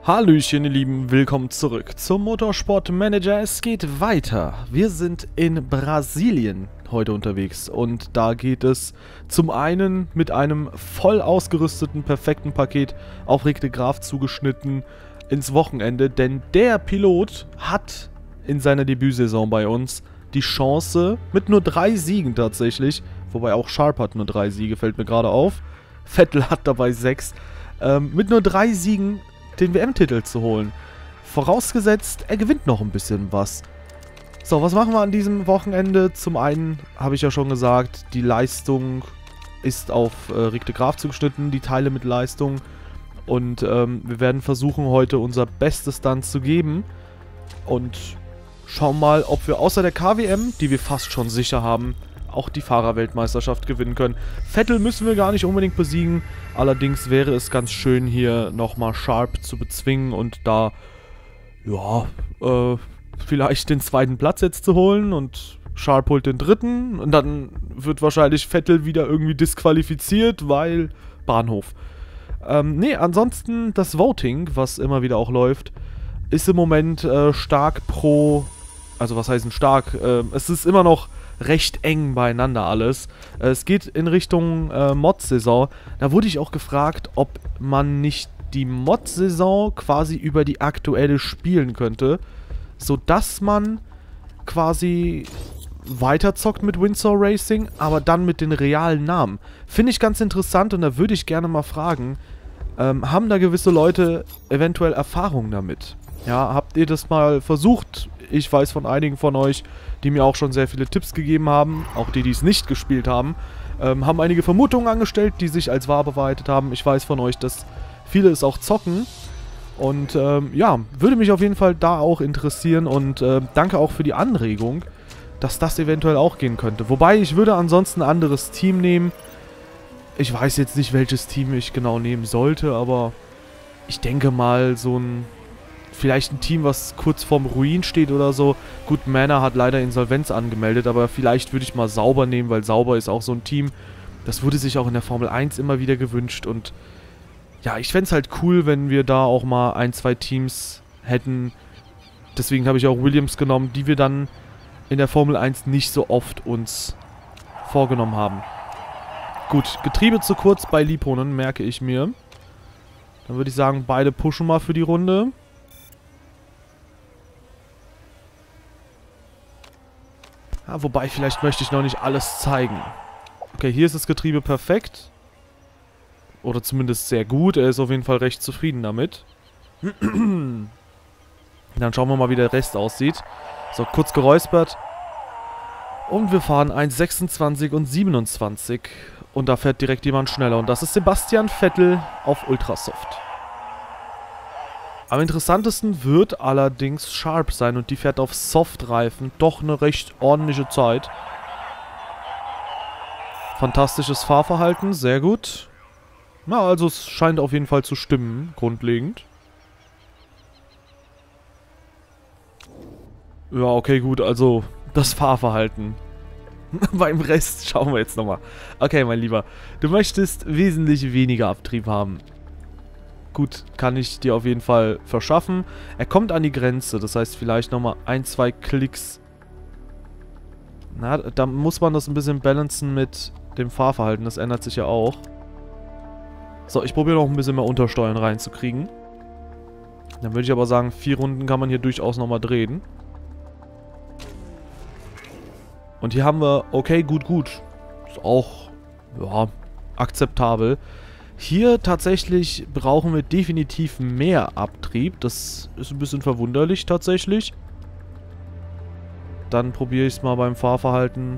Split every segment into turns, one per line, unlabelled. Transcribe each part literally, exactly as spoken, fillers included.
Hallöchen, ihr Lieben, willkommen zurück zum Motorsport Manager. Es geht weiter. Wir sind in Brasilien heute unterwegs und da geht es zum einen mit einem voll ausgerüsteten, perfekten Paket auf Rick de Graaf zugeschnitten ins Wochenende, denn der Pilot hat in seiner Debütsaison bei uns die Chance, mit nur drei Siegen tatsächlich, wobei auch Sharp hat nur drei Siege, fällt mir gerade auf, Vettel hat dabei sechs, ähm, mit nur drei Siegen den W M-Titel zu holen. Vorausgesetzt, er gewinnt noch ein bisschen was. So, was machen wir an diesem Wochenende? Zum einen, habe ich ja schon gesagt, die Leistung ist auf äh, Rick de Graaf zugeschnitten, die Teile mit Leistung. Und ähm, wir werden versuchen, heute unser Bestes dann zu geben. Und schauen mal, ob wir außer der K W M, die wir fast schon sicher haben, auch die Fahrerweltmeisterschaft gewinnen können. Vettel müssen wir gar nicht unbedingt besiegen. Allerdings wäre es ganz schön, hier nochmal Sharp zu bezwingen und da, ja, äh, vielleicht den zweiten Platz jetzt zu holen und Sharp holt den dritten und dann wird wahrscheinlich Vettel wieder irgendwie disqualifiziert, weil Bahnhof. Ähm, nee, ansonsten das Voting, was immer wieder auch läuft, ist im Moment äh, stark pro, also was heißt denn stark? Äh, es ist immer noch recht eng beieinander alles. Äh, es geht in Richtung äh, Mod-Saison. Da wurde ich auch gefragt, ob man nicht die Mod-Saison quasi über die aktuelle spielen könnte, sodass man quasi weiterzockt mit Windsor Racing, aber dann mit den realen Namen. Finde ich ganz interessant und da würde ich gerne mal fragen, ähm, haben da gewisse Leute eventuell Erfahrung damit? Ja, habt ihr das mal versucht? Ich weiß von einigen von euch, die mir auch schon sehr viele Tipps gegeben haben, auch die, die es nicht gespielt haben, ähm, haben einige Vermutungen angestellt, die sich als wahr bewahrheitet haben. Ich weiß von euch, dass viele es auch zocken. Und ähm, ja, würde mich auf jeden Fall da auch interessieren und äh, danke auch für die Anregung, dass das eventuell auch gehen könnte. Wobei, ich würde ansonsten ein anderes Team nehmen. Ich weiß jetzt nicht, welches Team ich genau nehmen sollte, aber ich denke mal so ein... Vielleicht ein Team, was kurz vorm Ruin steht oder so. Gut, Manor hat leider Insolvenz angemeldet, aber vielleicht würde ich mal Sauber nehmen, weil Sauber ist auch so ein Team, das wurde sich auch in der Formel eins immer wieder gewünscht und ja, ich fände es halt cool, wenn wir da auch mal ein, zwei Teams hätten. Deswegen habe ich auch Williams genommen, die wir dann in der Formel eins nicht so oft uns vorgenommen haben. Gut, Getriebe zu kurz bei Liebhonen, merke ich mir. Dann würde ich sagen, beide pushen mal für die Runde. Ja, wobei, vielleicht möchte ich noch nicht alles zeigen. Okay, hier ist das Getriebe perfekt. Oder zumindest sehr gut. Er ist auf jeden Fall recht zufrieden damit. Dann schauen wir mal, wie der Rest aussieht. So, kurz geräuspert. Und wir fahren eins sechsundzwanzig und siebenundzwanzig. Und da fährt direkt jemand schneller. Und das ist Sebastian Vettel auf Ultrasoft. Am interessantesten wird allerdings Sharp sein und die fährt auf Softreifen doch eine recht ordentliche Zeit. Fantastisches Fahrverhalten, sehr gut. Na, also es scheint auf jeden Fall zu stimmen, grundlegend. Ja, okay, gut, also das Fahrverhalten. Beim Rest schauen wir jetzt nochmal. Okay, mein Lieber, du möchtest wesentlich weniger Abtrieb haben. Gut, kann ich dir auf jeden Fall verschaffen. Er kommt an die Grenze, das heißt vielleicht nochmal ein, zwei Klicks. Na, da muss man das ein bisschen balancen mit dem Fahrverhalten, das ändert sich ja auch. So, ich probiere noch ein bisschen mehr Untersteuern reinzukriegen. Dann würde ich aber sagen, vier Runden kann man hier durchaus nochmal drehen. Und hier haben wir, okay, gut, gut. Ist auch, ja, akzeptabel. Hier tatsächlich brauchen wir definitiv mehr Abtrieb. Das ist ein bisschen verwunderlich tatsächlich. Dann probiere ich es mal beim Fahrverhalten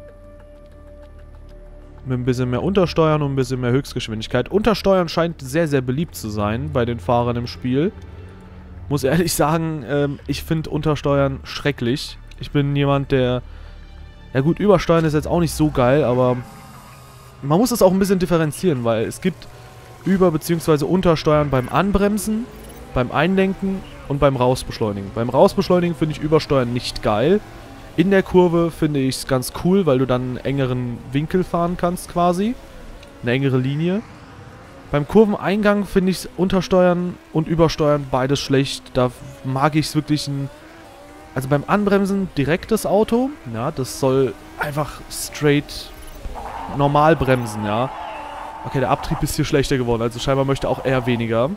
mit ein bisschen mehr Untersteuern und ein bisschen mehr Höchstgeschwindigkeit. Untersteuern scheint sehr, sehr beliebt zu sein bei den Fahrern im Spiel. Muss ehrlich sagen, ähm, ich finde Untersteuern schrecklich. Ich bin jemand, der... Ja gut, Übersteuern ist jetzt auch nicht so geil, aber... Man muss es auch ein bisschen differenzieren, weil es gibt Über- bzw. Untersteuern beim Anbremsen, beim Einlenken und beim Rausbeschleunigen. Beim Rausbeschleunigen finde ich Übersteuern nicht geil. In der Kurve finde ich es ganz cool, weil du dann einen engeren Winkel fahren kannst quasi. Eine engere Linie. Beim Kurveneingang finde ich Untersteuern und Übersteuern beides schlecht. Da mag ich es wirklich ein... Also beim Anbremsen direkt das Auto. Ja, das soll einfach straight normal bremsen, ja. Okay, der Abtrieb ist hier schlechter geworden. Also scheinbar möchte auch eher weniger.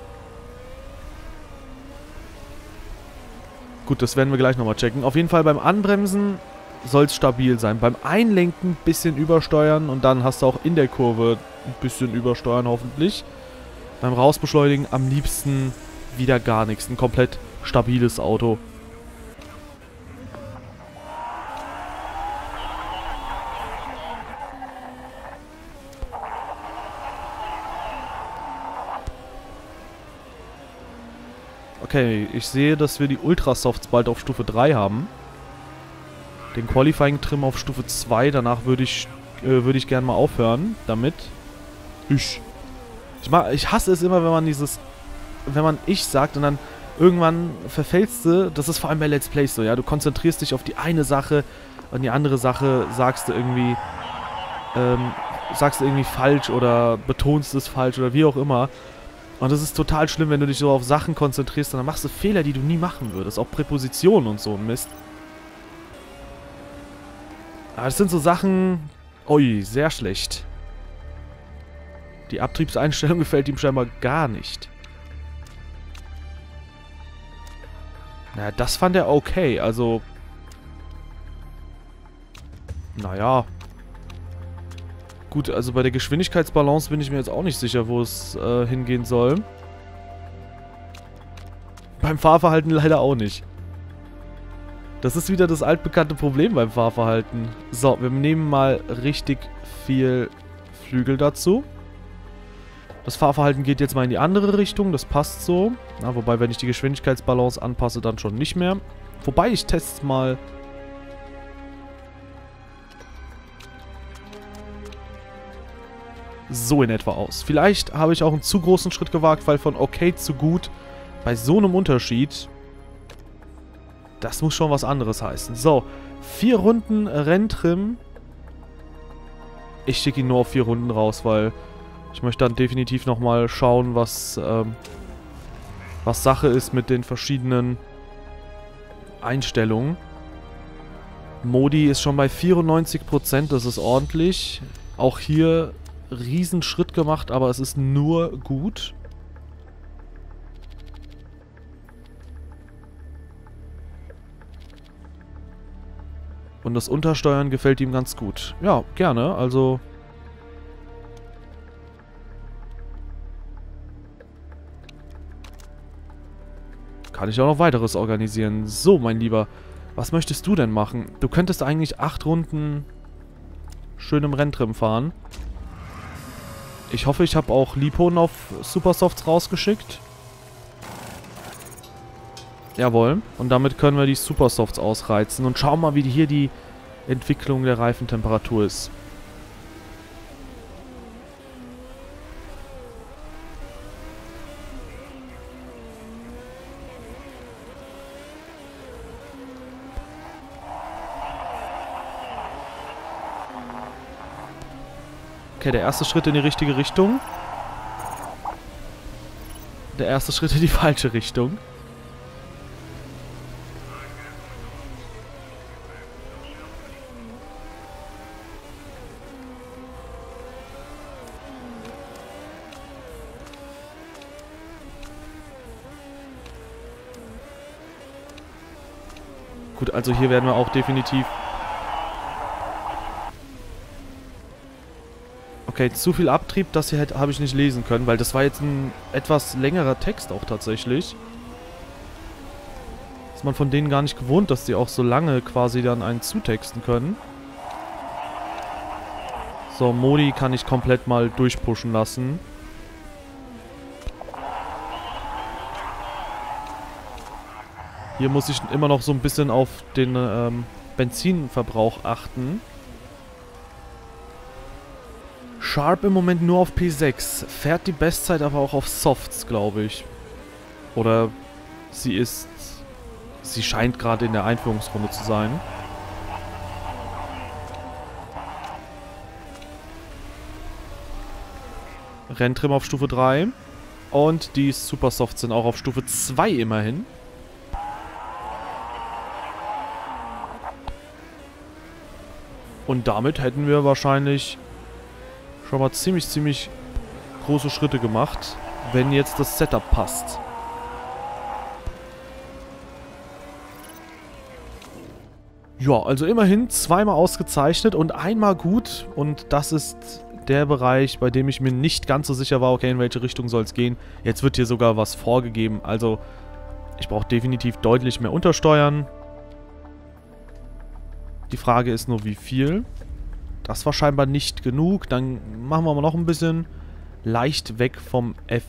Gut, das werden wir gleich nochmal checken. Auf jeden Fall beim Anbremsen soll es stabil sein. Beim Einlenken ein bisschen übersteuern und dann hast du auch in der Kurve ein bisschen übersteuern hoffentlich. Beim Rausbeschleunigen am liebsten wieder gar nichts. Ein komplett stabiles Auto. Okay, ich sehe, dass wir die Ultrasofts bald auf Stufe drei haben. Den Qualifying-Trim auf Stufe zwei. Danach würde ich, äh, würde ich gerne mal aufhören damit. Ich. Ich, mag, ich hasse es immer, wenn man dieses... Wenn man ich sagt und dann irgendwann verfällst du. Das ist vor allem bei Let's Plays so, ja. Du konzentrierst dich auf die eine Sache und die andere Sache sagst du irgendwie... Ähm, sagst du irgendwie falsch oder betonst es falsch oder wie auch immer. Und das ist total schlimm, wenn du dich so auf Sachen konzentrierst und dann machst du Fehler, die du nie machen würdest. Auch Präpositionen und so ein Mist. Aber das sind so Sachen... Ui, sehr schlecht. Die Abtriebseinstellung gefällt ihm scheinbar gar nicht. Naja, das fand er okay. Also... Naja... Gut, also bei der Geschwindigkeitsbalance bin ich mir jetzt auch nicht sicher, wo es äh, hingehen soll. Beim Fahrverhalten leider auch nicht. Das ist wieder das altbekannte Problem beim Fahrverhalten. So, wir nehmen mal richtig viel Flügel dazu. Das Fahrverhalten geht jetzt mal in die andere Richtung, das passt so. Na, wobei, wenn ich die Geschwindigkeitsbalance anpasse, dann schon nicht mehr. Wobei, ich teste mal... so in etwa aus. Vielleicht habe ich auch einen zu großen Schritt gewagt, weil von okay zu gut bei so einem Unterschied, das muss schon was anderes heißen. So, vier Runden Renntrim. Ich schicke ihn nur auf vier Runden raus, weil ich möchte dann definitiv nochmal schauen, was, ähm, was Sache ist mit den verschiedenen Einstellungen. Modi ist schon bei vierundneunzig Prozent, das ist ordentlich. Auch hier Riesenschritt gemacht, aber es ist nur gut. Und das Untersteuern gefällt ihm ganz gut. Ja, gerne, also... Kann ich auch noch weiteres organisieren. So, mein Lieber, was möchtest du denn machen? Du könntest eigentlich acht Runden schön im Renntrim fahren. Ich hoffe, ich habe auch Lipon auf Supersofts rausgeschickt. Jawohl. Und damit können wir die Supersofts ausreizen. Und schauen mal, wie hier die Entwicklung der Reifentemperatur ist. Okay, der erste Schritt in die richtige Richtung. Der erste Schritt in die falsche Richtung. Gut, also hier werden wir auch definitiv... Okay, zu viel Abtrieb, das hier habe ich nicht lesen können, weil das war jetzt ein etwas längerer Text auch tatsächlich. Ist man von denen gar nicht gewohnt, dass die auch so lange quasi dann einen zutexten können. So, Modi kann ich komplett mal durchpushen lassen. Hier muss ich immer noch so ein bisschen auf den ähm, Benzinverbrauch achten. Sharp im Moment nur auf P sechs. Fährt die Bestzeit aber auch auf Softs, glaube ich. Oder sie ist... Sie scheint gerade in der Einführungsrunde zu sein. Renntrim auf Stufe drei. Und die Supersofts sind auch auf Stufe zwei immerhin. Und damit hätten wir wahrscheinlich schon mal ziemlich, ziemlich große Schritte gemacht, wenn jetzt das Setup passt. Ja, also immerhin zweimal ausgezeichnet und einmal gut. Und das ist der Bereich, bei dem ich mir nicht ganz so sicher war, okay, in welche Richtung soll es gehen. Jetzt wird hier sogar was vorgegeben. Also, ich brauche definitiv deutlich mehr Untersteuern. Die Frage ist nur, wie viel. Das war scheinbar nicht genug. Dann machen wir mal noch ein bisschen leicht weg vom F.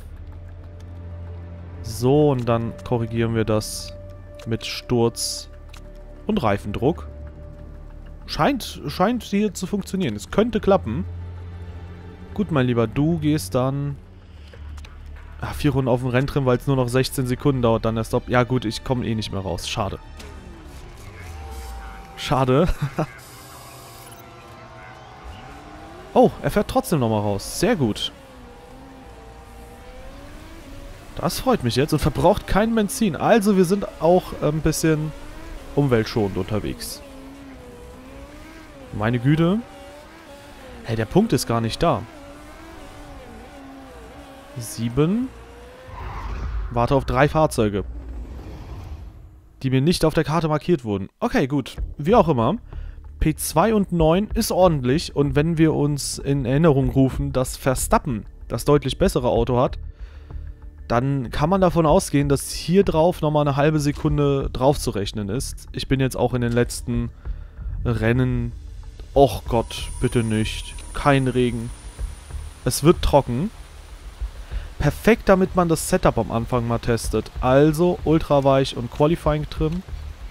So, und dann korrigieren wir das mit Sturz und Reifendruck. Scheint, scheint hier zu funktionieren. Es könnte klappen. Gut, mein Lieber, du gehst dann... Ach, vier Runden auf dem Renntrim, weil es nur noch sechzehn Sekunden dauert, dann der Stop. Ja gut, ich komme eh nicht mehr raus. Schade. Schade. Oh, er fährt trotzdem nochmal raus. Sehr gut. Das freut mich jetzt und verbraucht kein Benzin. Also wir sind auch ein bisschen umweltschonend unterwegs. Meine Güte. Hey, der Punkt ist gar nicht da. Sieben. Warte auf drei Fahrzeuge, die mir nicht auf der Karte markiert wurden. Okay, gut. Wie auch immer. P zwei und neun ist ordentlich. Und wenn wir uns in Erinnerung rufen, dass Verstappen das deutlich bessere Auto hat, dann kann man davon ausgehen, dass hier drauf nochmal eine halbe Sekunde drauf zu rechnen ist. Ich bin jetzt auch in den letzten Rennen... Och Gott, bitte nicht. Kein Regen. Es wird trocken. Perfekt, damit man das Setup am Anfang mal testet. Also ultraweich und Qualifying Trim.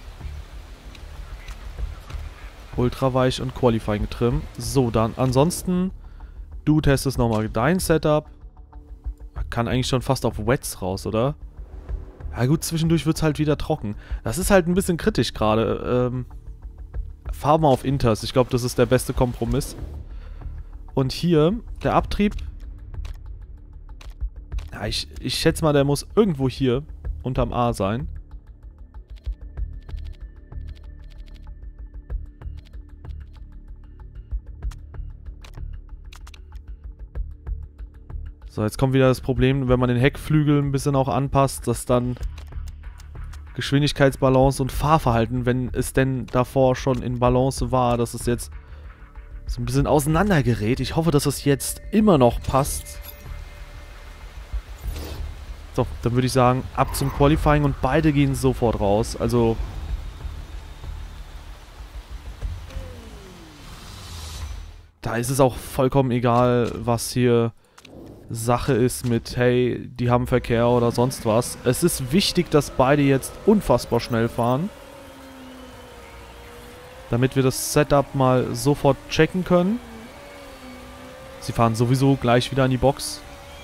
Ultraweich und Qualifying Trim. So, dann ansonsten, du testest nochmal dein Setup. Kann eigentlich schon fast auf Wets raus, oder? Ja gut, zwischendurch wird es halt wieder trocken. Das ist halt ein bisschen kritisch gerade. Ähm, fahr mal auf Inters. Ich glaube, das ist der beste Kompromiss. Und hier, der Abtrieb. Ja, ich, ich schätze mal, der muss irgendwo hier unterm A sein. So, jetzt kommt wieder das Problem, wenn man den Heckflügel ein bisschen auch anpasst, dass dann Geschwindigkeitsbalance und Fahrverhalten, wenn es denn davor schon in Balance war, dass es jetzt so ein bisschen auseinandergerät. Ich hoffe, dass es jetzt immer noch passt. So, dann würde ich sagen, ab zum Qualifying und beide gehen sofort raus. Also... Da ist es auch vollkommen egal, was hier Sache ist mit, hey, die haben Verkehr oder sonst was. Es ist wichtig, dass beide jetzt unfassbar schnell fahren. Damit wir das Setup mal sofort checken können. Sie fahren sowieso gleich wieder an die Box.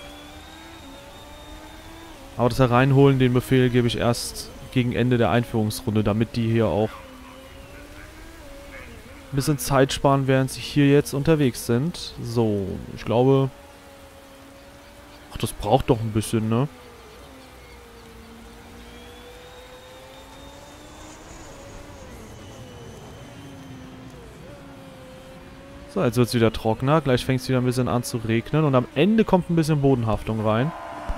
Aber das Hereinholen, den Befehl gebe ich erst gegen Ende der Einführungsrunde, damit die hier auch ein bisschen Zeit sparen, während sie hier jetzt unterwegs sind. So, ich glaube... Ach, das braucht doch ein bisschen, ne? So, jetzt wird es wieder trockener. Gleich fängt es wieder ein bisschen an zu regnen. Und am Ende kommt ein bisschen Bodenhaftung rein.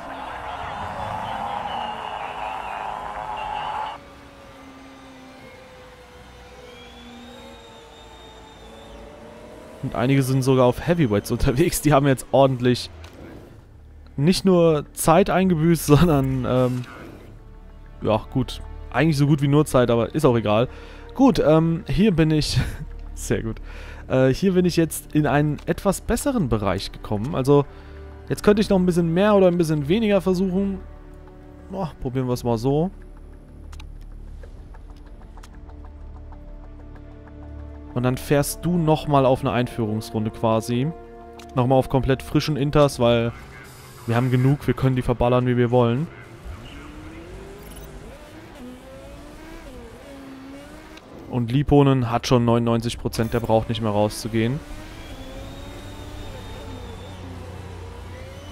Und einige sind sogar auf Heavyweights unterwegs. Die haben jetzt ordentlich nicht nur Zeit eingebüßt, sondern, ähm, ja, gut. Eigentlich so gut wie nur Zeit, aber ist auch egal. Gut, ähm, hier bin ich, sehr gut, äh, hier bin ich jetzt in einen etwas besseren Bereich gekommen. Also, jetzt könnte ich noch ein bisschen mehr oder ein bisschen weniger versuchen. Oh, probieren wir es mal so. Und dann fährst du nochmal auf eine Einführungsrunde quasi. Nochmal auf komplett frischen Inters, weil wir haben genug, wir können die verballern, wie wir wollen. Und Liponen hat schon neunundneunzig Prozent, der braucht nicht mehr rauszugehen.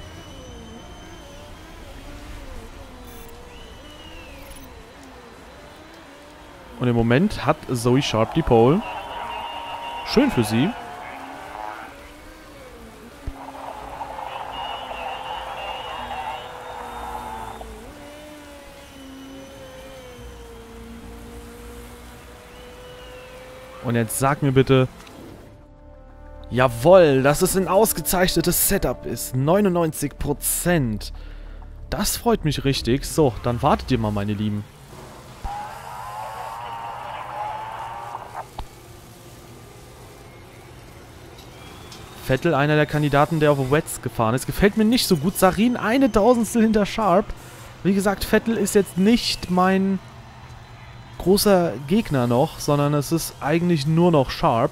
Und im Moment hat Zoe Sharp die Pole. Schön für sie. Und jetzt sag mir bitte... Jawohl, dass es ein ausgezeichnetes Setup ist. neunundneunzig Prozent. Das freut mich richtig. So, dann wartet ihr mal, meine Lieben. Vettel, einer der Kandidaten, der auf Wets gefahren ist. Gefällt mir nicht so gut. Sarin eine Tausendstel hinter Sharp. Wie gesagt, Vettel ist jetzt nicht mein großer Gegner noch, sondern es ist eigentlich nur noch Sharp.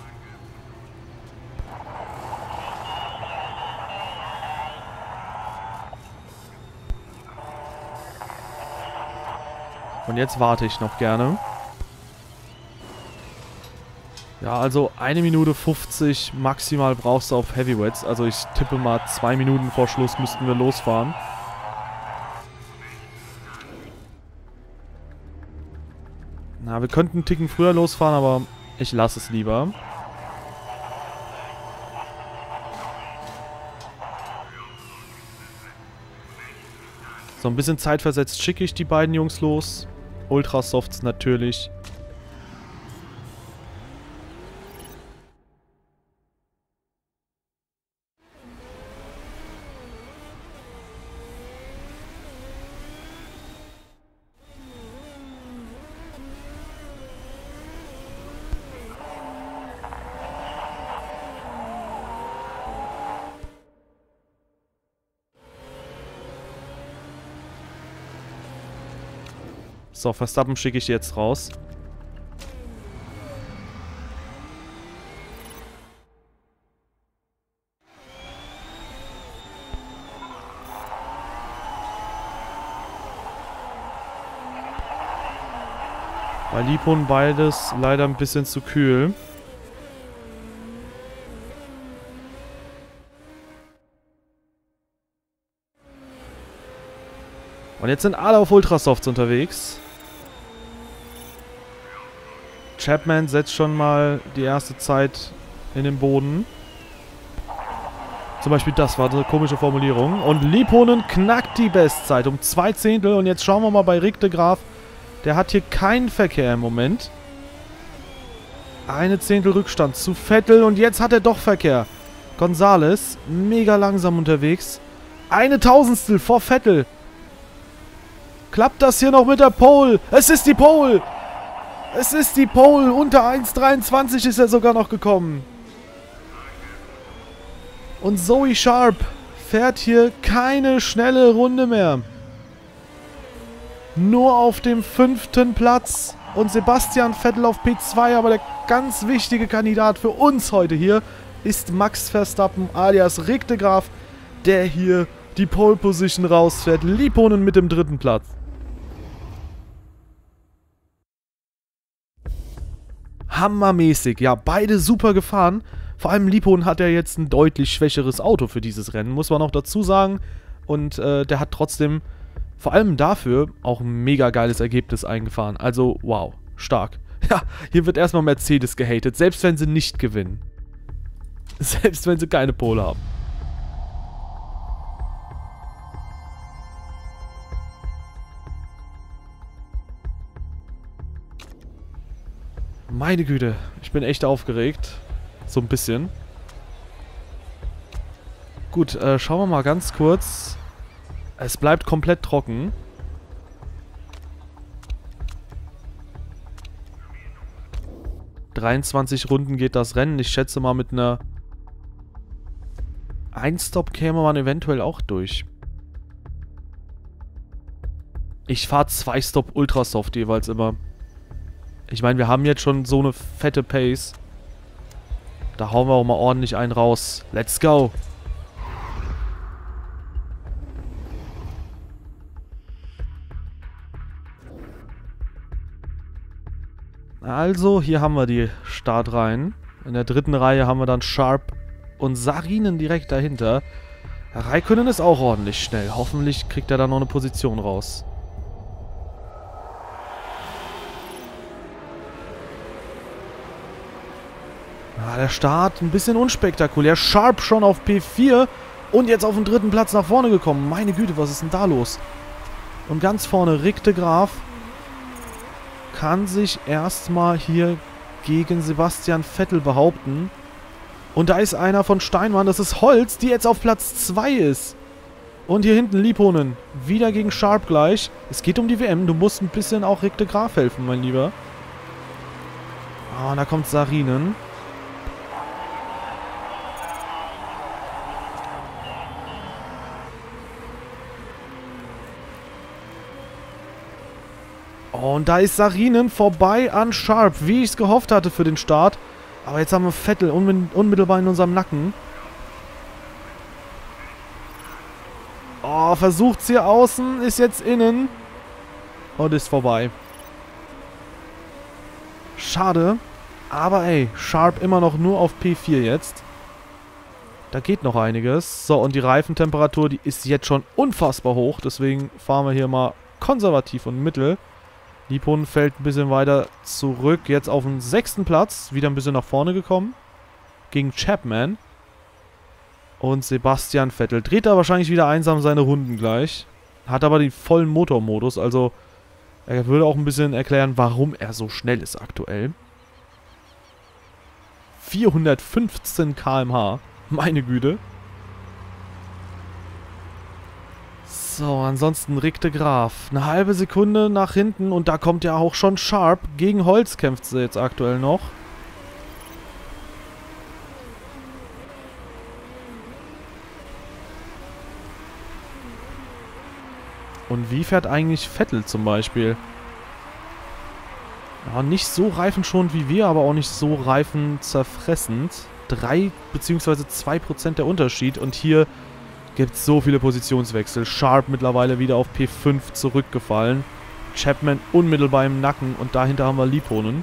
Und jetzt warte ich noch gerne. Ja, also eine Minute fünfzig maximal brauchst du auf Heavyweights. Also ich tippe mal zwei Minuten vor Schluss müssten wir losfahren. Na, wir könnten einen Ticken früher losfahren, aber ich lasse es lieber. So, ein bisschen zeitversetzt schicke ich die beiden Jungs los. Ultrasofts natürlich. So, Verstappen schicke ich jetzt raus. Bei Lipon beides leider ein bisschen zu kühl. Und jetzt sind alle auf Ultrasofts unterwegs. Chapman setzt schon mal die erste Zeit in den Boden. Zum Beispiel das war eine komische Formulierung. Und Lipponen knackt die Bestzeit um zwei Zehntel. Und jetzt schauen wir mal bei Rick de Graaf. Der hat hier keinen Verkehr im Moment. Eine Zehntel Rückstand zu Vettel. Und jetzt hat er doch Verkehr. Gonzales, mega langsam unterwegs. Eine Tausendstel vor Vettel. Klappt das hier noch mit der Pole? Es ist die Pole! Es ist die Pole. Unter eins dreiundzwanzig ist er sogar noch gekommen. Und Zoe Sharp fährt hier keine schnelle Runde mehr. Nur auf dem fünften Platz. Und Sebastian Vettel auf P zwei. Aber der ganz wichtige Kandidat für uns heute hier ist Max Verstappen alias Rick de Graaf, der hier die Pole Position rausfährt. Lipponen mit dem dritten Platz. Hammermäßig. Ja, beide super gefahren. Vor allem Lipponen hat ja jetzt ein deutlich schwächeres Auto für dieses Rennen, muss man auch dazu sagen. Und äh, der hat trotzdem, vor allem dafür, auch ein mega geiles Ergebnis eingefahren. Also, wow, stark. Ja, hier wird erstmal Mercedes gehatet, selbst wenn sie nicht gewinnen. Selbst wenn sie keine Pole haben. Meine Güte, ich bin echt aufgeregt. So ein bisschen. Gut, äh, schauen wir mal ganz kurz. Es bleibt komplett trocken. dreiundzwanzig Runden geht das Rennen. Ich schätze mal, mit einer Ein-Stop käme man eventuell auch durch. Ich fahre zwei Stop Ultrasoft jeweils immer. Ich meine, wir haben jetzt schon so eine fette Pace. Da hauen wir auch mal ordentlich einen raus. Let's go! Also, hier haben wir die Startreihen. In der dritten Reihe haben wir dann Sharp und Sarinen direkt dahinter. Räikkönen ist auch ordentlich schnell. Hoffentlich kriegt er da noch eine Position raus. Ah, der Start ein bisschen unspektakulär. Sharp schon auf P vier und jetzt auf den dritten Platz nach vorne gekommen. Meine Güte, was ist denn da los? Und ganz vorne Rick de Graaf kann sich erstmal hier gegen Sebastian Vettel behaupten. Und da ist einer von Steinmann, das ist Holz, die jetzt auf Platz zwei ist. Und hier hinten Liponen, wieder gegen Sharp gleich. Es geht um die W M, du musst ein bisschen auch Rick de Graaf helfen, mein Lieber. Ah, und da kommt Sarinen. Und da ist Sarinen vorbei an Sharp, wie ich es gehofft hatte für den Start. Aber jetzt haben wir Vettel unmittelbar in unserem Nacken. Oh, versucht's hier außen, ist jetzt innen. Und ist vorbei. Schade. Aber ey, Sharp immer noch nur auf P vier jetzt. Da geht noch einiges. So, und die Reifentemperatur, die ist jetzt schon unfassbar hoch. Deswegen fahren wir hier mal konservativ und mittel. Liponen fällt ein bisschen weiter zurück. Jetzt auf den sechsten Platz. Wieder ein bisschen nach vorne gekommen. Gegen Chapman. Und Sebastian Vettel. Dreht da wahrscheinlich wieder einsam seine Runden gleich. Hat aber den vollen Motormodus. Also er würde auch ein bisschen erklären, warum er so schnell ist aktuell. vierhundertfünfzehn Kilometer pro Stunde. Meine Güte. So, ansonsten Rick de Graaf. Eine halbe Sekunde nach hinten und da kommt ja auch schon Sharp. Gegen Holz kämpft sie jetzt aktuell noch. Und wie fährt eigentlich Vettel zum Beispiel? Ja, nicht so reifenschonend wie wir, aber auch nicht so reifenzerfressend. drei bzw. zwei Prozent der Unterschied und hier gibt es so viele Positionswechsel. Sharp mittlerweile wieder auf P fünf zurückgefallen. Chapman unmittelbar im Nacken und dahinter haben wir Liponen.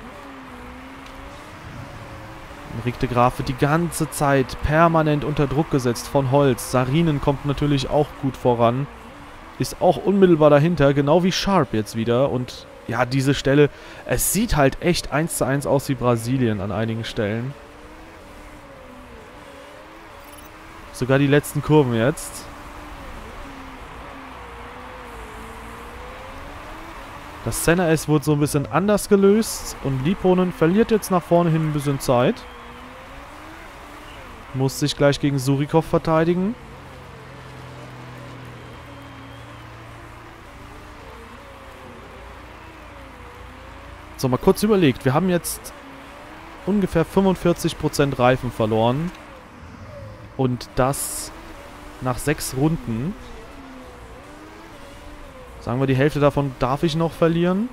Rick de Graaf wird die ganze Zeit permanent unter Druck gesetzt von Holz. Sarinen kommt natürlich auch gut voran. Ist auch unmittelbar dahinter, genau wie Sharp jetzt wieder. Und ja, diese Stelle, es sieht halt echt eins zu eins aus wie Brasilien an einigen Stellen. Sogar die letzten Kurven jetzt. Das Senna S wurde so ein bisschen anders gelöst. Und Liponen verliert jetzt nach vorne hin ein bisschen Zeit. Muss sich gleich gegen Surikov verteidigen. So, mal kurz überlegt. Wir haben jetzt ungefähr fünfundvierzig Prozent Reifen verloren. Und das nach sechs Runden. Sagen wir, die Hälfte davon darf ich noch verlieren.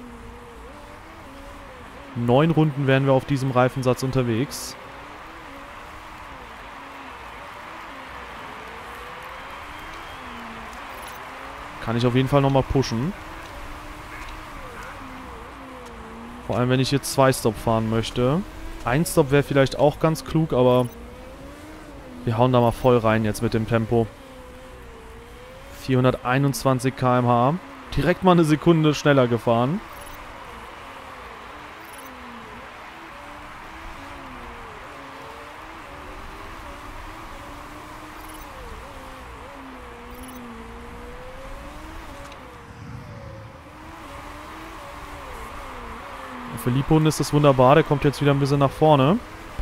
Neun Runden wären wir auf diesem Reifensatz unterwegs. Kann ich auf jeden Fall nochmal pushen. Vor allem, wenn ich jetzt zwei Stop fahren möchte. Ein Stop wäre vielleicht auch ganz klug, aber wir hauen da mal voll rein jetzt mit dem Tempo. vierhunderteinundzwanzig Kilometer pro Stunde. Direkt mal eine Sekunde schneller gefahren. Für Liponen ist das wunderbar. Der kommt jetzt wieder ein bisschen nach vorne.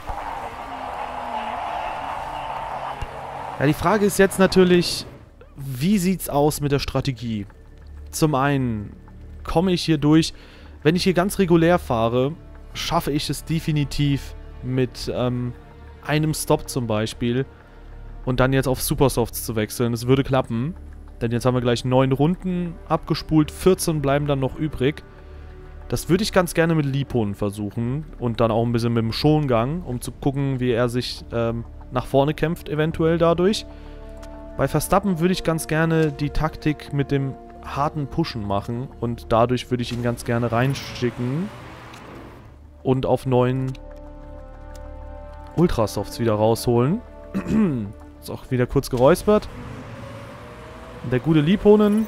Ja, die Frage ist jetzt natürlich, wie sieht's aus mit der Strategie? Zum einen komme ich hier durch, wenn ich hier ganz regulär fahre, schaffe ich es definitiv mit ähm, einem Stop zum Beispiel und dann jetzt auf Supersofts zu wechseln. Es würde klappen, denn jetzt haben wir gleich neun Runden abgespult, vierzehn bleiben dann noch übrig. Das würde ich ganz gerne mit Liponen versuchen und dann auch ein bisschen mit dem Schongang, um zu gucken, wie er sich ähm, nach vorne kämpft, eventuell dadurch. Bei Verstappen würde ich ganz gerne die Taktik mit dem harten Pushen machen und dadurch würde ich ihn ganz gerne reinschicken und auf neuen Ultrasofts wieder rausholen. Ist auch wieder kurz geräuspert. Der gute Liponen.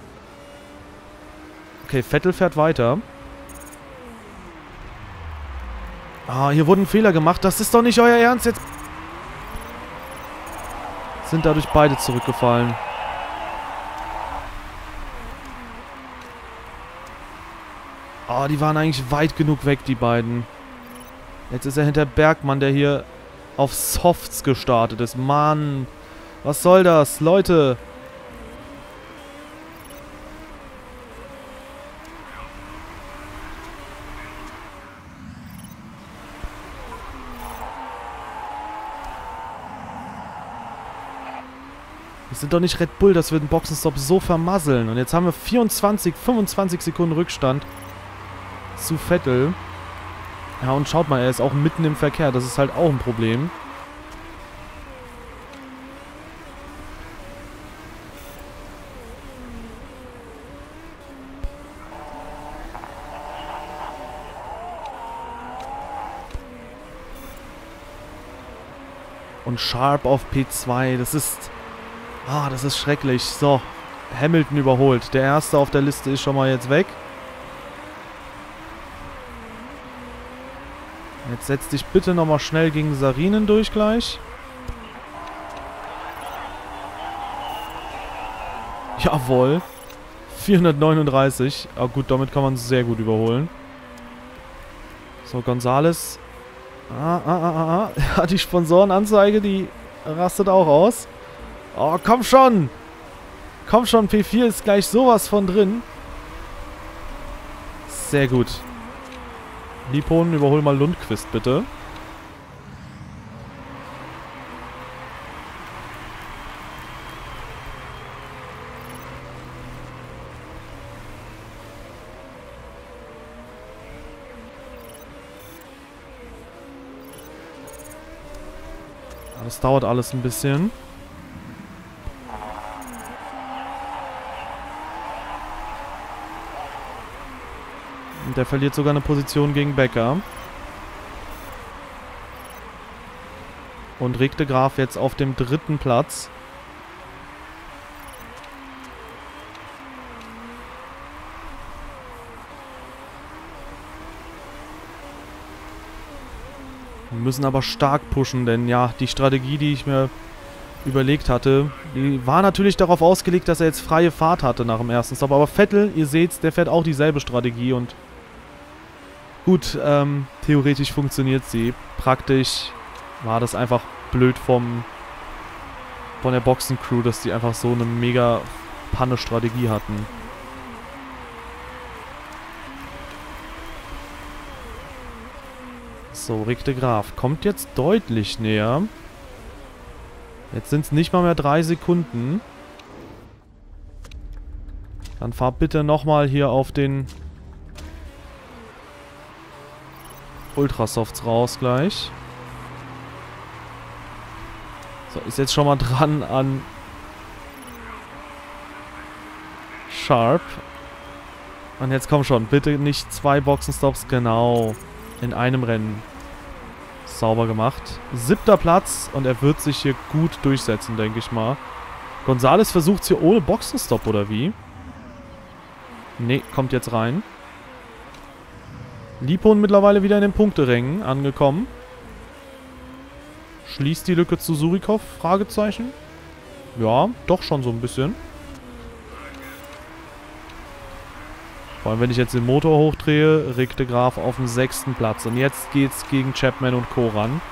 Okay, Vettel fährt weiter. Ah, hier wurden Fehler gemacht. Das ist doch nicht euer Ernst jetzt. Sind dadurch beide zurückgefallen. Ah, die waren eigentlich weit genug weg, die beiden. Jetzt ist er hinter Bergmann, der hier auf Softs gestartet ist. Mann, was soll das, Leute? Wir sind doch nicht Red Bull, dass wir den Boxenstopp so vermasseln. Und jetzt haben wir vierundzwanzig, fünfundzwanzig Sekunden Rückstand zu Vettel. Ja, und schaut mal, er ist auch mitten im Verkehr. Das ist halt auch ein Problem. Und Sharp auf P zwei. Das ist... Ah, das ist schrecklich. So, Hamilton überholt. Der Erste auf der Liste ist schon mal jetzt weg. Jetzt setz dich bitte nochmal schnell gegen Sarinen durch gleich. Jawohl. vierhundertneununddreißig. Ah gut, damit kann man sehr gut überholen. So, Gonzales. Ah, ah, ah, ah. Ja, die Sponsorenanzeige, die rastet auch aus. Oh, komm schon. Komm schon, P vier ist gleich sowas von drin. Sehr gut. Lipon, überhol mal Lundqvist, bitte. Das dauert alles ein bisschen. Und der verliert sogar eine Position gegen Becker. Und Rik de Graaf jetzt auf dem dritten Platz. Wir müssen aber stark pushen, denn ja, die Strategie, die ich mir überlegt hatte, die war natürlich darauf ausgelegt, dass er jetzt freie Fahrt hatte nach dem ersten Stop. Aber Vettel, ihr seht, der fährt auch dieselbe Strategie und gut, ähm, theoretisch funktioniert sie. Praktisch war das einfach blöd vom von der Boxencrew, dass die einfach so eine mega Panne-Strategie hatten. So, Rik de Graaf kommt jetzt deutlich näher. Jetzt sind es nicht mal mehr drei Sekunden. Dann fahr bitte nochmal hier auf den Ultrasofts raus gleich. So, ist jetzt schon mal dran an Sharp. Und jetzt komm schon, bitte nicht zwei Boxenstops, genau, in einem Rennen. Sauber gemacht. Siebter Platz und er wird sich hier gut durchsetzen, denke ich mal. Gonzales versucht es hier ohne Boxenstopp, oder wie? Ne, kommt jetzt rein. Lipon mittlerweile wieder in den Punkterängen angekommen. Schließt die Lücke zu Surikov? Fragezeichen. Ja, doch schon so ein bisschen. Vor allem, wenn ich jetzt den Motor hochdrehe, Rik de Graaf auf dem sechsten Platz. Und jetzt geht's gegen Chapman und Co. ran.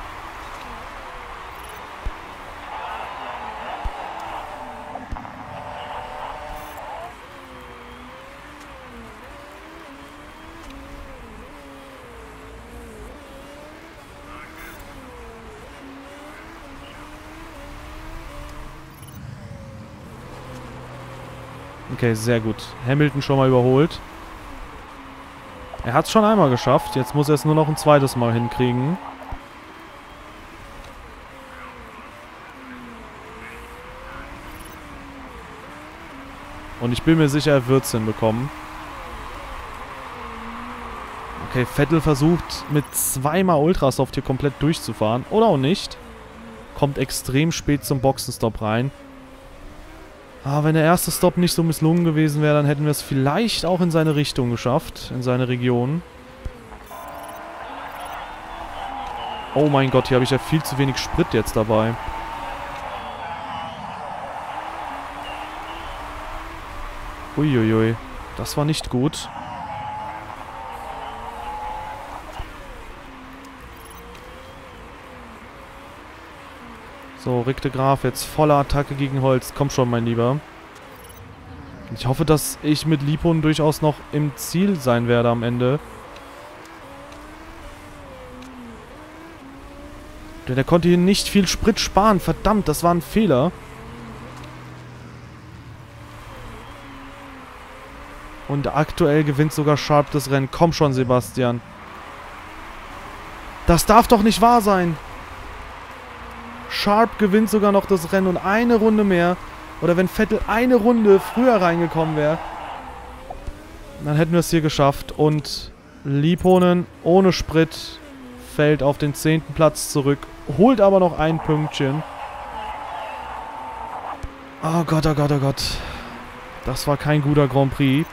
Okay, sehr gut. Hamilton schon mal überholt. Er hat es schon einmal geschafft. Jetzt muss er es nur noch ein zweites Mal hinkriegen. Und ich bin mir sicher, er wird es hinbekommen. Okay, Vettel versucht mit zweimal Ultrasoft hier komplett durchzufahren. Oder auch nicht. Kommt extrem spät zum Boxenstopp rein. Ah, wenn der erste Stop nicht so misslungen gewesen wäre, dann hätten wir es vielleicht auch in seine Richtung geschafft. In seine Region. Oh mein Gott, hier habe ich ja viel zu wenig Sprit jetzt dabei. Uiuiui, das war nicht gut. So, Rick de Graaf jetzt voller Attacke gegen Holz. Komm schon, mein Lieber. Ich hoffe, dass ich mit Lipon durchaus noch im Ziel sein werde am Ende. Denn er konnte hier nicht viel Sprit sparen. Verdammt, das war ein Fehler. Und aktuell gewinnt sogar Sharp das Rennen. Komm schon, Sebastian. Das darf doch nicht wahr sein. Sharp gewinnt sogar noch das Rennen und eine Runde mehr. Oder wenn Vettel eine Runde früher reingekommen wäre, dann hätten wir es hier geschafft. Und Lipponen ohne Sprit fällt auf den zehnten Platz zurück. Holt aber noch ein Pünktchen. Oh Gott, oh Gott, oh Gott. Das war kein guter Grand Prix.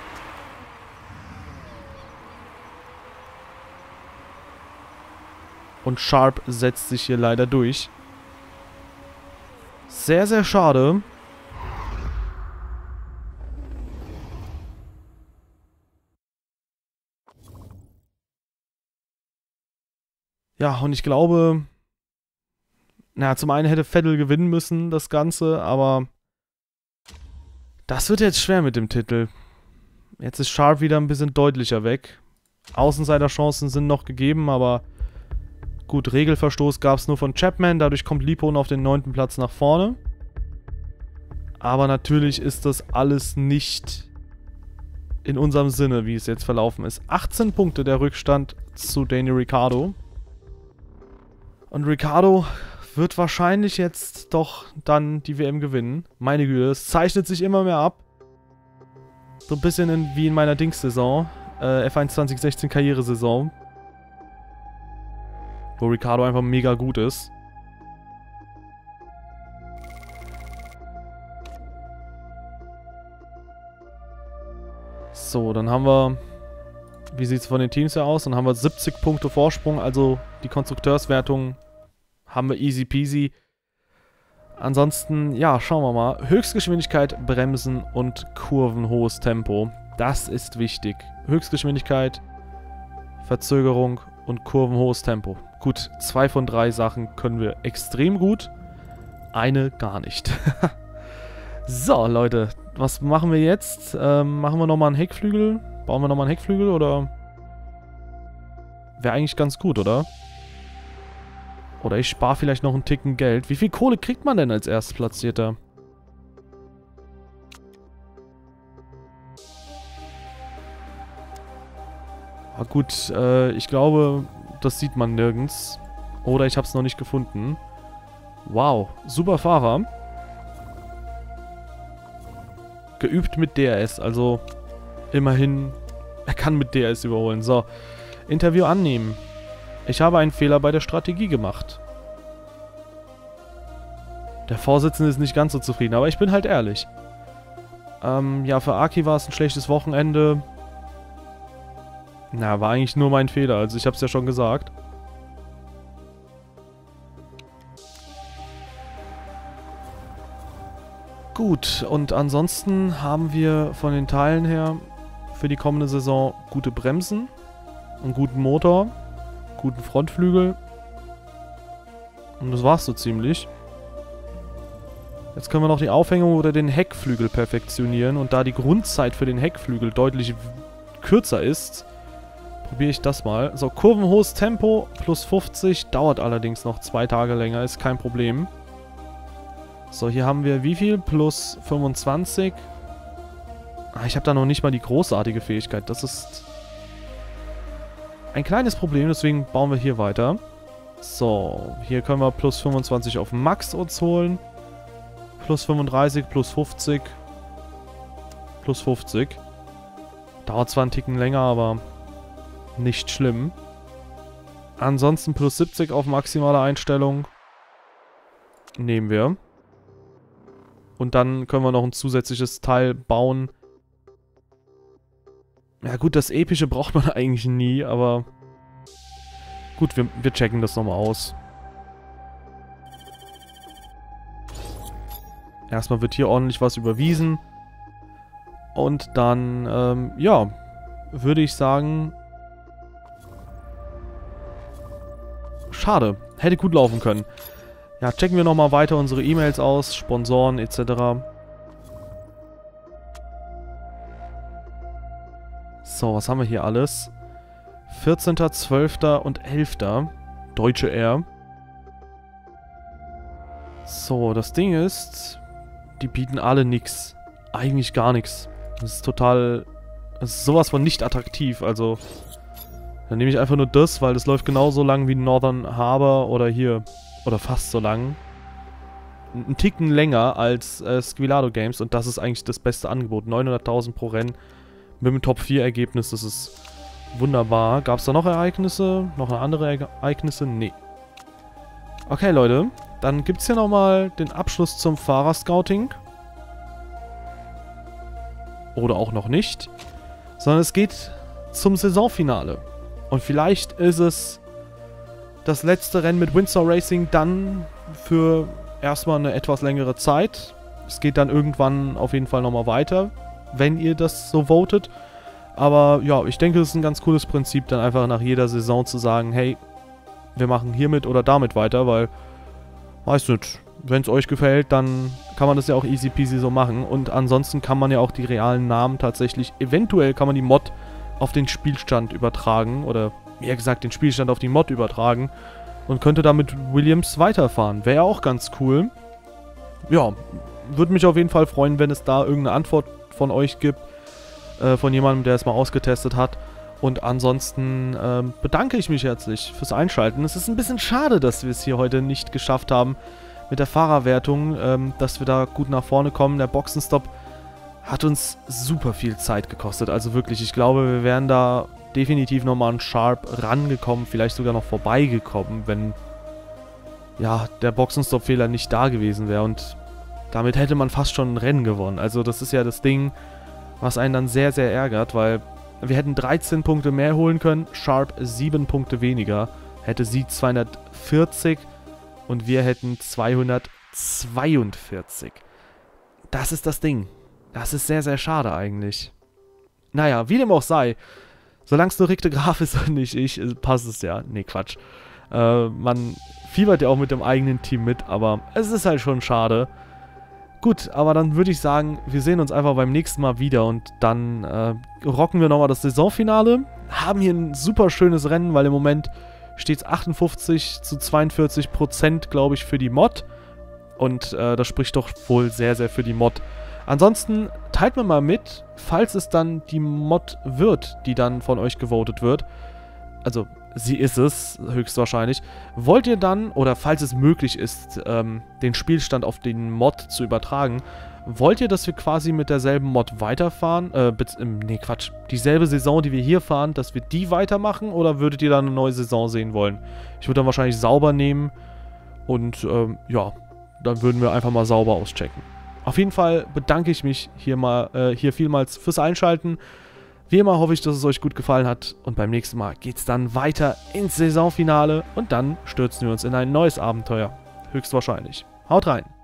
Und Sharp setzt sich hier leider durch. Sehr, sehr schade. Ja, und ich glaube, na, zum einen hätte Vettel gewinnen müssen, das Ganze, aber das wird jetzt schwer mit dem Titel. Jetzt ist Sharp wieder ein bisschen deutlicher weg. Außenseiterchancen sind noch gegeben, aber gut, Regelverstoß gab es nur von Chapman, dadurch kommt Lipponen auf den neunten Platz nach vorne. Aber natürlich ist das alles nicht in unserem Sinne, wie es jetzt verlaufen ist. achtzehn Punkte der Rückstand zu Daniel Ricciardo. Und Ricciardo wird wahrscheinlich jetzt doch dann die W M gewinnen. Meine Güte, es zeichnet sich immer mehr ab. So ein bisschen in, wie in meiner Dings-Saison. Äh, F eins zwanzig sechzehn Karrieresaison. Wo Ricciardo einfach mega gut ist. So, dann haben wir... Wie sieht es von den Teams her aus? Dann haben wir siebzig Punkte Vorsprung, also die Konstrukteurswertung haben wir easy peasy. Ansonsten, ja, schauen wir mal. Höchstgeschwindigkeit, Bremsen und kurvenhohes Tempo. Das ist wichtig. Höchstgeschwindigkeit, Verzögerung und kurvenhohes Tempo. Gut, zwei von drei Sachen können wir extrem gut. Eine gar nicht. So, Leute, was machen wir jetzt? Ähm, machen wir nochmal einen Heckflügel? Bauen wir nochmal einen Heckflügel, oder? Wäre eigentlich ganz gut, oder? Oder ich spare vielleicht noch einen Ticken Geld. Wie viel Kohle kriegt man denn als Erstplatzierter? Ah, gut, äh, ich glaube, das sieht man nirgends. Oder ich habe es noch nicht gefunden. Wow, super Fahrer. Geübt mit D R S, also immerhin, er kann mit D R S überholen. So, Interview annehmen. Ich habe einen Fehler bei der Strategie gemacht. Der Vorsitzende ist nicht ganz so zufrieden, aber ich bin halt ehrlich. Ähm, ja, für Aki war es ein schlechtes Wochenende. Na, war eigentlich nur mein Fehler, also ich habe es ja schon gesagt. Gut, und ansonsten haben wir von den Teilen her für die kommende Saison gute Bremsen, einen guten Motor, guten Frontflügel. Und das war's so ziemlich. Jetzt können wir noch die Aufhängung oder den Heckflügel perfektionieren. Und da die Grundzeit für den Heckflügel deutlich kürzer ist, probiere ich das mal. So, kurvenhohes Tempo plus fünfzig, dauert allerdings noch zwei Tage länger, ist kein Problem. So, hier haben wir wie viel? Plus fünfundzwanzig. Ah, ich habe da noch nicht mal die großartige Fähigkeit. Das ist ein kleines Problem, deswegen bauen wir hier weiter. So, hier können wir plus fünfundzwanzig auf Max uns holen. Plus fünfunddreißig, plus fünfzig. Plus fünfzig. Dauert zwar einen Ticken länger, aber nicht schlimm. Ansonsten plus siebzig auf maximale Einstellung. Nehmen wir. Und dann können wir noch ein zusätzliches Teil bauen. Ja gut, das Epische braucht man eigentlich nie, aber Gut, wir, wir checken das nochmal aus. Erstmal wird hier ordentlich was überwiesen. Und dann, ähm, ja, würde ich sagen... Schade. Hätte gut laufen können. Ja, checken wir nochmal weiter unsere E-Mails aus, Sponsoren et cetera. So, was haben wir hier alles? vierzehnter zwölfter und elfter Deutsche Air. So, das Ding ist, die bieten alle nix. Eigentlich gar nichts. Das ist total... Das ist sowas von nicht attraktiv, also... Dann nehme ich einfach nur das, weil das läuft genauso lang wie Northern Harbor oder hier... Oder fast so lang. Ein Ticken länger als äh, Squilado Games und das ist eigentlich das beste Angebot. neunhunderttausend pro Rennen mit dem Top vier Ergebnis, das ist wunderbar. Gab es da noch Ereignisse? Noch andere Ereignisse? Nee. Okay, Leute. Dann gibt es hier nochmal den Abschluss zum Fahrer-Scouting. Oder auch noch nicht. Sondern es geht zum Saisonfinale. Und vielleicht ist es das letzte Rennen mit Windsor Racing dann für erstmal eine etwas längere Zeit. Es geht dann irgendwann auf jeden Fall nochmal weiter, wenn ihr das so votet. Aber ja, ich denke, es ist ein ganz cooles Prinzip, dann einfach nach jeder Saison zu sagen, hey, wir machen hiermit oder damit weiter, weil, weißt du, wenn es euch gefällt, dann kann man das ja auch easy peasy so machen. Und ansonsten kann man ja auch die realen Namen tatsächlich, eventuell kann man die Mod auf den Spielstand übertragen oder, wie gesagt, den Spielstand auf die Mod übertragen und könnte damit Williams weiterfahren. Wäre ja auch ganz cool. Ja, würde mich auf jeden Fall freuen, wenn es da irgendeine Antwort von euch gibt, äh, von jemandem, der es mal ausgetestet hat. Und ansonsten ähm, bedanke ich mich herzlich fürs Einschalten. Es ist ein bisschen schade, dass wir es hier heute nicht geschafft haben mit der Fahrerwertung, ähm, dass wir da gut nach vorne kommen. Der Boxenstopp hat uns super viel Zeit gekostet. Also wirklich, ich glaube, wir wären da definitiv nochmal an Sharp rangekommen, vielleicht sogar noch vorbeigekommen, wenn ja, der Boxenstopp-Fehler nicht da gewesen wäre. Und damit hätte man fast schon ein Rennen gewonnen. Also das ist ja das Ding, was einen dann sehr, sehr ärgert, weil wir hätten dreizehn Punkte mehr holen können, Sharp sieben Punkte weniger. Hätte sie zweihundertvierzig und wir hätten zweihundertzweiundvierzig. Das ist das Ding. Das ist sehr, sehr schade eigentlich. Naja, wie dem auch sei, solange es nur Rick de Graaf ist und nicht ich, passt es ja. Nee, Quatsch. Äh, man fiebert ja auch mit dem eigenen Team mit, aber es ist halt schon schade. Gut, aber dann würde ich sagen, wir sehen uns einfach beim nächsten Mal wieder und dann äh, rocken wir nochmal das Saisonfinale. Haben hier ein super schönes Rennen, weil im Moment steht es achtundfünfzig zu zweiundvierzig Prozent, glaube ich, für die Mod. Und äh, das spricht doch wohl sehr, sehr für die Mod. Ansonsten teilt mir mal mit, falls es dann die Mod wird, die dann von euch gewotet wird. Also, sie ist es, höchstwahrscheinlich. Wollt ihr dann, oder falls es möglich ist, ähm, den Spielstand auf den Mod zu übertragen, wollt ihr, dass wir quasi mit derselben Mod weiterfahren? Äh, nee, Quatsch. Dieselbe Saison, die wir hier fahren, dass wir die weitermachen? Oder würdet ihr dann eine neue Saison sehen wollen? Ich würde dann wahrscheinlich sauber nehmen. Und, ähm, ja, dann würden wir einfach mal sauber auschecken. Auf jeden Fall bedanke ich mich hier mal, äh, hier vielmals fürs Einschalten. Wie immer hoffe ich, dass es euch gut gefallen hat. Und beim nächsten Mal geht es dann weiter ins Saisonfinale. Und dann stürzen wir uns in ein neues Abenteuer. Höchstwahrscheinlich. Haut rein!